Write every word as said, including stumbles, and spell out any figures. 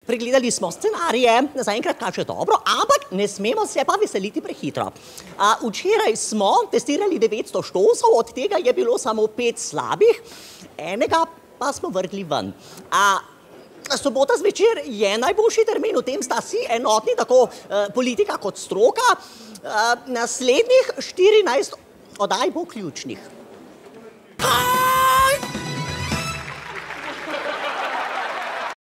Pregledali smo scenarije, zaenkrat kaže dobro, ampak ne smemo se pa veseliti prehitro. Včeraj smo testirali devetsto štosov, od tega je bilo samo pet slabih, enega pa smo vrgli ven. Sobota zvečer je najboljši termin, v tem sta si enotni, tako politika kot stroka. Naslednjih štirinajst oddaj bo ključnih.